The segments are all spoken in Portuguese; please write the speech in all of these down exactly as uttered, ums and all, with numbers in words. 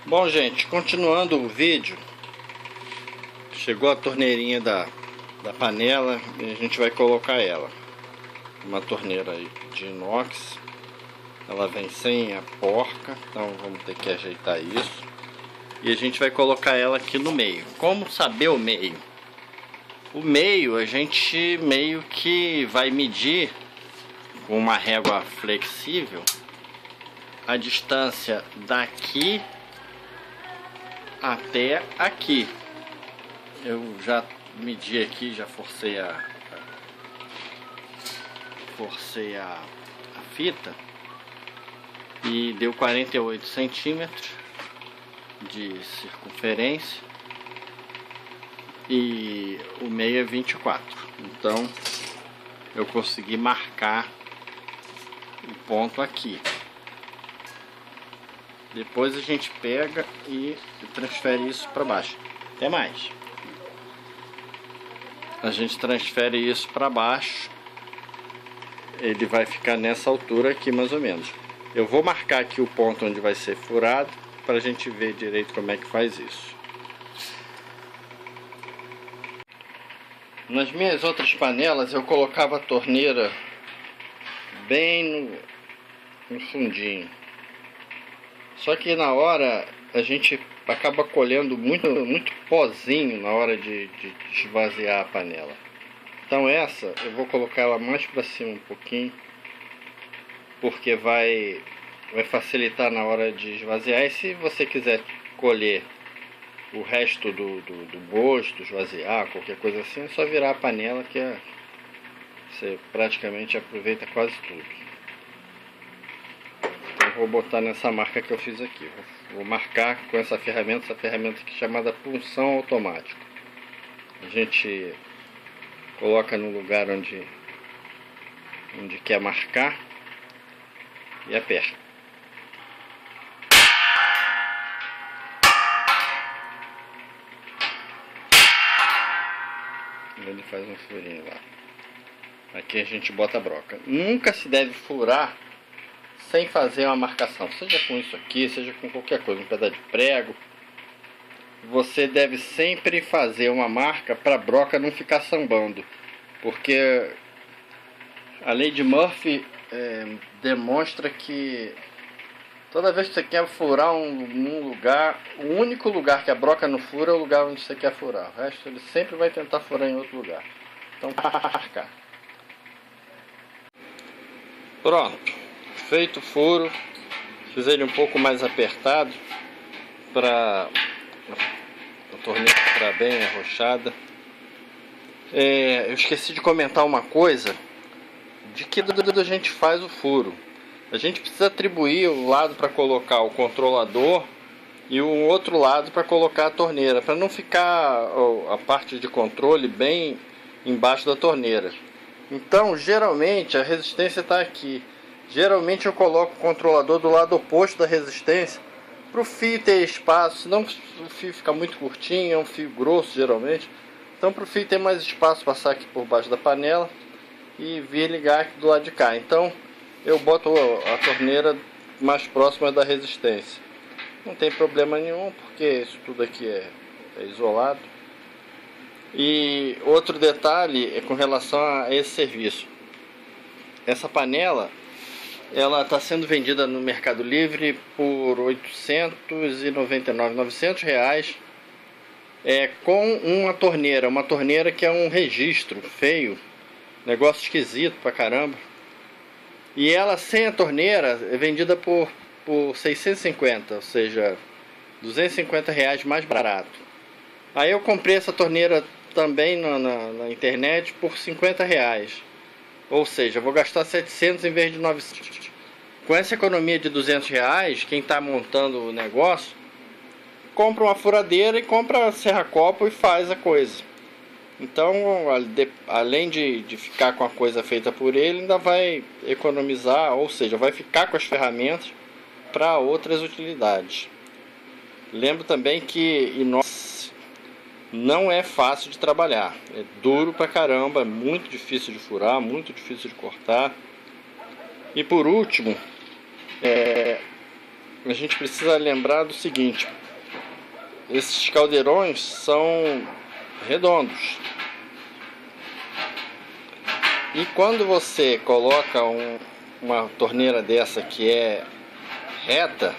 Bom, gente, continuando o vídeo, chegou a torneirinha da, da panela e a gente vai colocar ela. Uma torneira de inox, ela vem sem a porca, então vamos ter que ajeitar isso. E a gente vai colocar ela aqui no meio. Como saber o meio? O meio a gente meio que vai medir com uma régua flexível a distância daqui até aqui. Eu já medi aqui, já forcei a forcei a, a fita e deu quarenta e oito centímetros de circunferência e o meio é vinte e quatro. Então eu consegui marcar o ponto aqui. Depois a gente pega e transfere isso para baixo. Até mais. A gente transfere isso para baixo. Ele vai ficar nessa altura aqui mais ou menos. Eu vou marcar aqui o ponto onde vai ser furado para a gente ver direito como é que faz isso. Nas minhas outras panelas eu colocava a torneira bem no, no fundinho. Só que na hora a gente acaba colhendo muito, muito pozinho na hora de, de esvaziar a panela. Então essa eu vou colocar ela mais para cima um pouquinho, porque vai, vai facilitar na hora de esvaziar. E se você quiser colher o resto do, do, do gosto, esvaziar, qualquer coisa assim, é só virar a panela que é, você praticamente aproveita quase tudo. Vou botar nessa marca que eu fiz aqui. Vou marcar com essa ferramenta, essa ferramenta aqui chamada punção automática. A gente coloca no lugar onde, onde quer marcar e aperta. Ele faz um furinho lá. Aqui a gente bota a broca. Nunca se deve furar sem fazer uma marcação, seja com isso aqui, seja com qualquer coisa, um pedaço de prego. Você deve sempre fazer uma marca para a broca não ficar sambando, porque a lei de Murphy é, demonstra que toda vez que você quer furar um, um lugar, o único lugar que a broca não fura é o lugar onde você quer furar. O resto ele sempre vai tentar furar em outro lugar. Então marcar. Pronto. Feito o furo, fiz ele um pouco mais apertado para a torneira ficar bem arrochada. É, eu esqueci de comentar uma coisa, de que a gente faz o furo. A gente precisa atribuir o lado para colocar o controlador e o outro lado para colocar a torneira, para não ficar a parte de controle bem embaixo da torneira. Então, geralmente a resistência está aqui. Geralmente eu coloco o controlador do lado oposto da resistência para o fio ter espaço, senão o fio fica muito curtinho, é um fio grosso geralmente. Então para o fio ter mais espaço, passar aqui por baixo da panela e vir ligar aqui do lado de cá. Então eu boto a torneira mais próxima da resistência. Não tem problema nenhum, porque isso tudo aqui é, é isolado. E outro detalhe é com relação a esse serviço. Essa panela ela está sendo vendida no Mercado Livre por oitocentos e noventa e nove, novecentos reais, é, com uma torneira, uma torneira que é um registro feio, negócio esquisito pra caramba. E ela sem a torneira é vendida por, por seiscentos e cinquenta, ou seja, duzentos e cinquenta reais mais barato. Aí eu comprei essa torneira também na, na, na internet por cinquenta reais. Ou seja, eu vou gastar setecentos em vez de novecentos. Com essa economia de duzentos reais, quem está montando o negócio, compra uma furadeira e compra serra-copo e faz a coisa. Então, além de, de ficar com a coisa feita por ele, ainda vai economizar, ou seja, vai ficar com as ferramentas para outras utilidades. Lembro também que inox não é fácil de trabalhar, é duro pra caramba, é muito difícil de furar, muito difícil de cortar. E por último, é, a gente precisa lembrar do seguinte: esses caldeirões são redondos. E quando você coloca um, uma torneira dessa que é reta,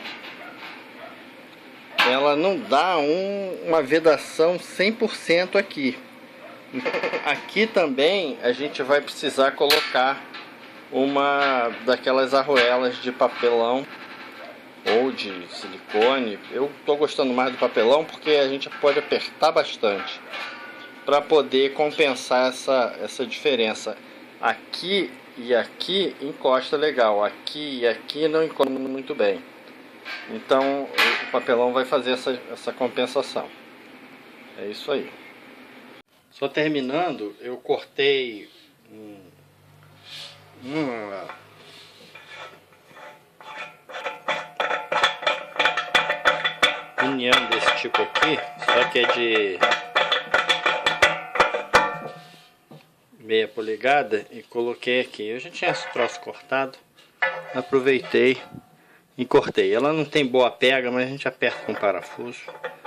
ela não dá um, uma vedação cem por cento aqui. Aqui também a gente vai precisar colocar uma daquelas arruelas de papelão ou de silicone. Eu estou gostando mais do papelão porque a gente pode apertar bastante para poder compensar essa, essa diferença. Aqui e aqui encosta legal, aqui e aqui não encosta muito bem. Então o papelão vai fazer essa, essa compensação. É isso aí. Só terminando, eu cortei um, uma união desse tipo aqui, só que é de meia polegada, e coloquei aqui. Eu já tinha esse troço cortado, aproveitei e cortei. Ela não tem boa pega, mas a gente aperta com parafuso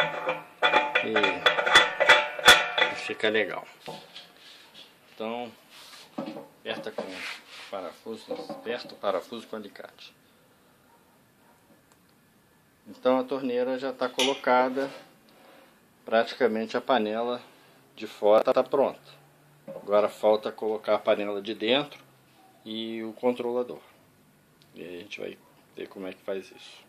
e fica legal. Então aperta com parafuso, aperta o parafuso com alicate. Então a torneira já está colocada, praticamente a panela de fora está pronta. Agora falta colocar a panela de dentro e o controlador. E aí a gente vai ver como é que faz isso.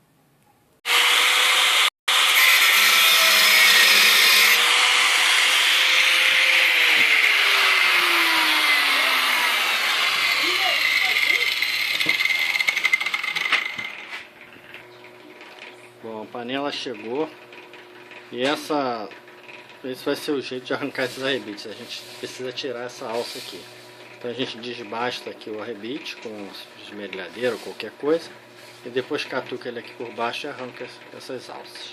Bom, a panela chegou e essa, esse vai ser o jeito de arrancar esses arrebites. A gente precisa tirar essa alça aqui. Então a gente desbasta aqui o arrebite com esmerilhadeira ou qualquer coisa e depois catuca ele aqui por baixo e arranca essas alças.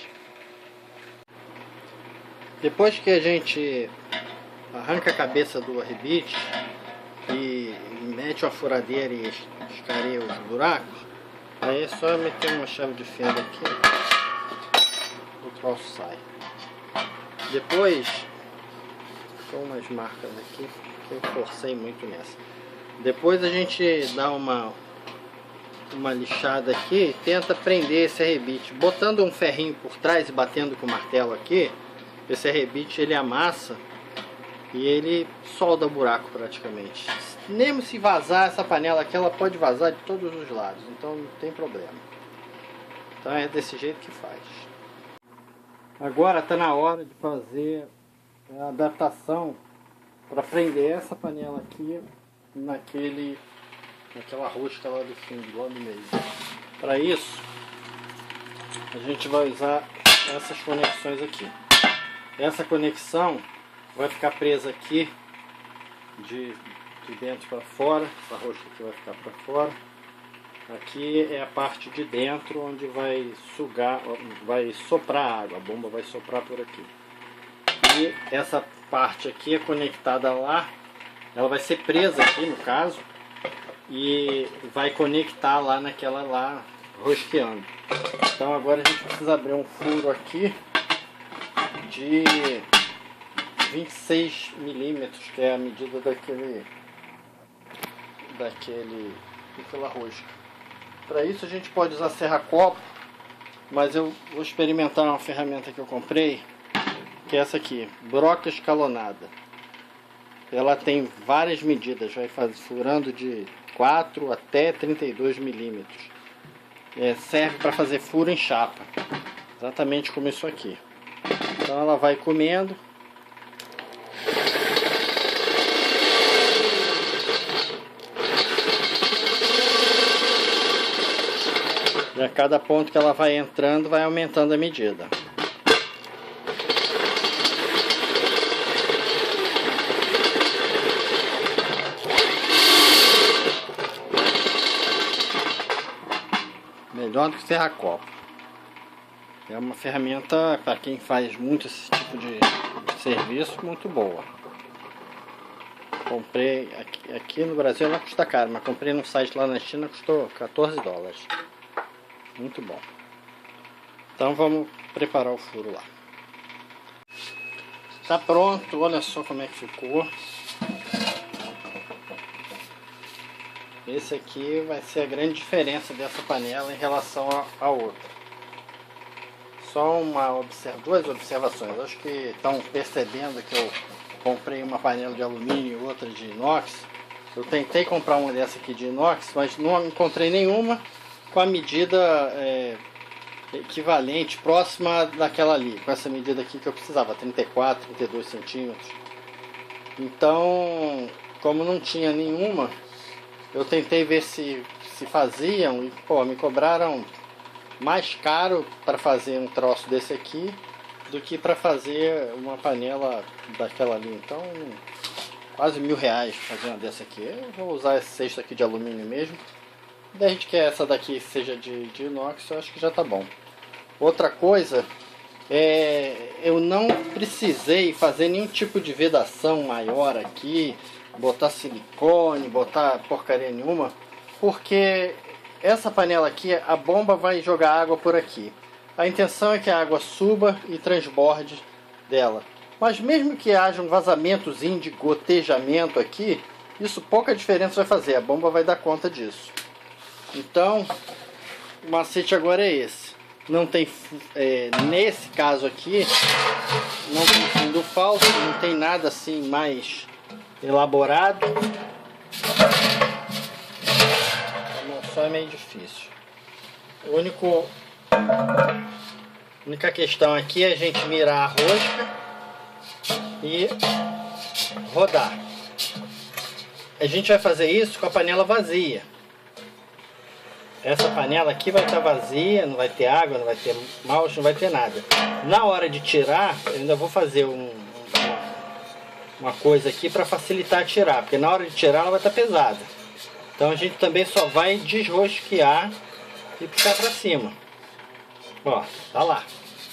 Depois que a gente arranca a cabeça do arrebite e mete uma furadeira e escareia os buracos, aí é só meter uma chave de fenda aqui, o troço sai. Depois, ficou umas marcas aqui que eu forcei muito nessa. Depois a gente dá uma uma lixada aqui e tenta prender esse arrebite, botando um ferrinho por trás e batendo com o martelo aqui. Esse arrebite ele amassa e ele solda o buraco praticamente. Mesmo se vazar essa panela aqui, ela pode vazar de todos os lados, então não tem problema. Então é desse jeito que faz. Agora está na hora de fazer a adaptação para prender essa panela aqui naquele, naquela rosca lá do fundo, lá no meio. Para isso, a gente vai usar essas conexões aqui. Essa conexão vai ficar presa aqui de, de dentro para fora. Essa rosca aqui vai ficar para fora. Aqui é a parte de dentro onde vai sugar, vai soprar água. A bomba vai soprar por aqui. E essa parte aqui é conectada lá. Ela vai ser presa aqui no caso e vai conectar lá naquela lá rosqueando. Então agora a gente precisa abrir um furo aqui de vinte e seis milímetros, que é a medida daquele daquele daquela rosca. Para isso a gente pode usar serra-copo, mas eu vou experimentar uma ferramenta que eu comprei, que é essa aqui, broca escalonada. Ela tem várias medidas, vai fazer, furando de quatro até trinta e dois milímetros. É, serve para fazer furo em chapa, exatamente como isso aqui. Então ela vai comendo. E a cada ponto que ela vai entrando, vai aumentando a medida. Melhor do que serra-copo. É uma ferramenta para quem faz muito esse tipo de serviço, muito boa. Comprei aqui, aqui no Brasil ela custa caro, mas comprei no site lá na China, custou quatorze dólares. Muito bom. Então vamos preparar o furo lá. Tá pronto, olha só como é que ficou. Esse aqui vai ser a grande diferença dessa panela em relação à outra. Só uma observa, duas observações. Acho que estão percebendo que eu comprei uma panela de alumínio e outra de inox. Eu tentei comprar uma dessa aqui de inox, mas não encontrei nenhuma com a medida é, equivalente, próxima daquela ali, com essa medida aqui que eu precisava, trinta e quatro, trinta e dois centímetros. Então, como não tinha nenhuma, eu tentei ver se, se faziam e, pô, me cobraram mais caro para fazer um troço desse aqui do que para fazer uma panela daquela ali. Então, quase mil reais fazer uma dessa aqui. Eu vou usar esse cesto aqui de alumínio mesmo. Desde que essa daqui seja de, de inox, eu acho que já tá bom. Outra coisa, é, eu não precisei fazer nenhum tipo de vedação maior aqui, botar silicone, botar porcaria nenhuma, porque essa panela aqui, a bomba vai jogar água por aqui. A intenção é que a água suba e transborde dela. Mas mesmo que haja um vazamentozinho de gotejamento aqui, isso pouca diferença vai fazer, a bomba vai dar conta disso. Então, o macete agora é esse. Não tem, é, nesse caso aqui, não tem fundo falso, não tem nada assim mais elaborado. Só é meio difícil. O único, a única questão aqui é a gente mirar a rosca e rodar. A gente vai fazer isso com a panela vazia. Essa panela aqui vai estar vazia, não vai ter água, não vai ter malte, não vai ter nada. Na hora de tirar, eu ainda vou fazer um, uma, uma coisa aqui para facilitar tirar, porque na hora de tirar ela vai estar pesada. Então a gente também só vai desrosquear e puxar para cima. Ó, tá lá.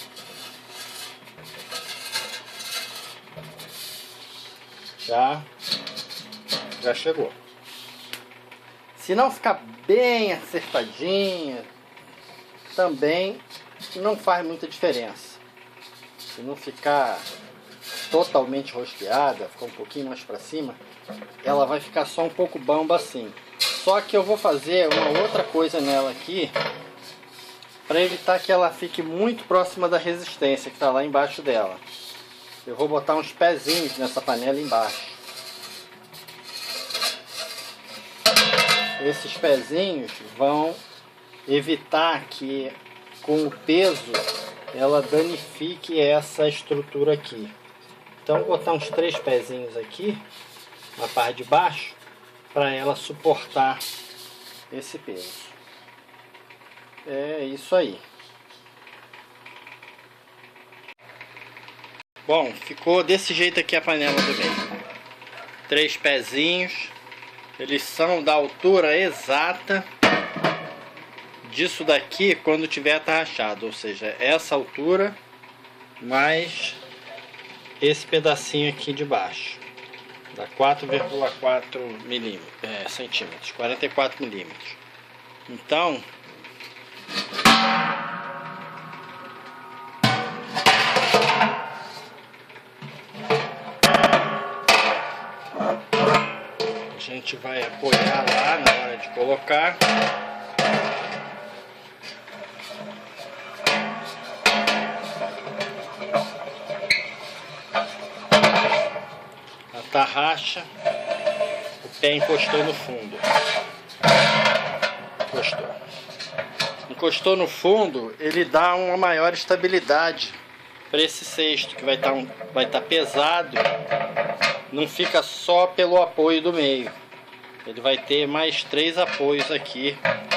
Já, já chegou. Se não ficar bem acertadinha, também não faz muita diferença. Se não ficar totalmente rosqueada, ficar um pouquinho mais para cima, ela vai ficar só um pouco bamba assim. Só que eu vou fazer uma outra coisa nela aqui, para evitar que ela fique muito próxima da resistência que está lá embaixo dela. Eu vou botar uns pezinhos nessa panela embaixo. Esses pezinhos vão evitar que com o peso ela danifique essa estrutura aqui. Então vou botar uns três pezinhos aqui na parte de baixo para ela suportar esse peso. É isso aí. Bom, ficou desse jeito aqui a panela do meio. Três pezinhos. Eles são da altura exata disso daqui quando tiver atarrachado, ou seja, essa altura mais esse pedacinho aqui de baixo, dá quatro vírgula quatro milímetros, é, centímetros, quarenta e quatro milímetros. Então, a gente vai apoiar lá na hora de colocar. Atarracha, o pé encostou no fundo. Encostou. Encostou no fundo, ele dá uma maior estabilidade para esse cesto, que vai estar um, vai estar pesado. Não fica só pelo apoio do meio. Ele vai ter mais três apoios aqui.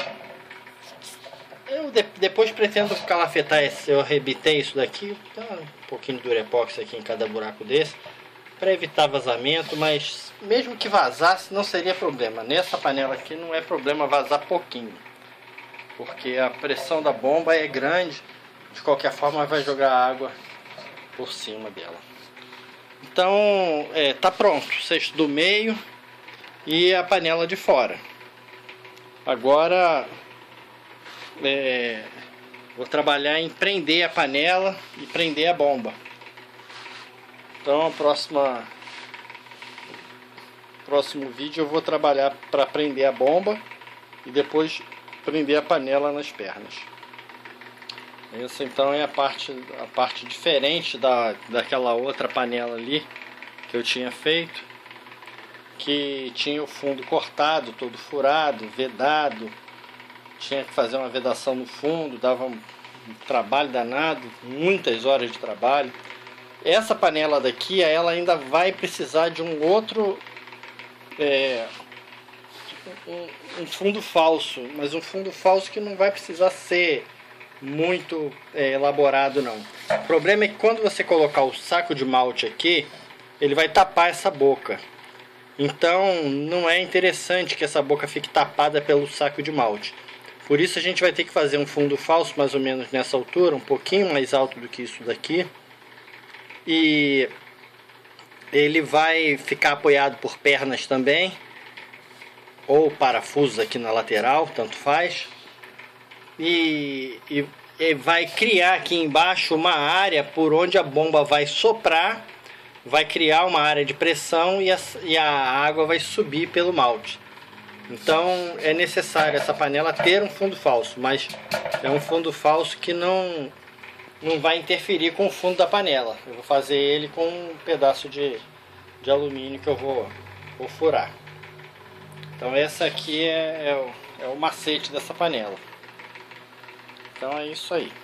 Eu de, depois pretendo calafetar esse, eu arrebitei isso daqui, tá um pouquinho de durepox aqui em cada buraco desse, para evitar vazamento, mas mesmo que vazasse não seria problema. Nessa panela aqui não é problema vazar pouquinho, porque a pressão da bomba é grande, de qualquer forma vai jogar água por cima dela. Então, é, tá pronto o cesto do meio e a panela de fora. Agora é, vou trabalhar em prender a panela e prender a bomba. Então a próxima próximo vídeo eu vou trabalhar para prender a bomba e depois prender a panela nas pernas. Essa então é a parte, a parte diferente da, daquela outra panela ali que eu tinha feito, que tinha o fundo cortado, todo furado, vedado, tinha que fazer uma vedação no fundo, dava um, um trabalho danado, muitas horas de trabalho. Essa panela daqui, ela ainda vai precisar de um outro é, um, um fundo falso, mas um fundo falso que não vai precisar ser muito é, elaborado não. O problema é que quando você colocar o saco de malte aqui, ele vai tapar essa boca. Então não é interessante que essa boca fique tapada pelo saco de malte. Por isso a gente vai ter que fazer um fundo falso mais ou menos nessa altura, um pouquinho mais alto do que isso daqui. E ele vai ficar apoiado por pernas também, ou parafusos aqui na lateral, tanto faz. E, e, e vai criar aqui embaixo uma área por onde a bomba vai soprar, vai criar uma área de pressão e a, e a água vai subir pelo malte. Então é necessário essa panela ter um fundo falso, mas é um fundo falso que não, não vai interferir com o fundo da panela. Eu vou fazer ele com um pedaço de, de alumínio que eu vou, vou furar. Então essa aqui é, é, o, é o macete dessa panela. Então é isso aí.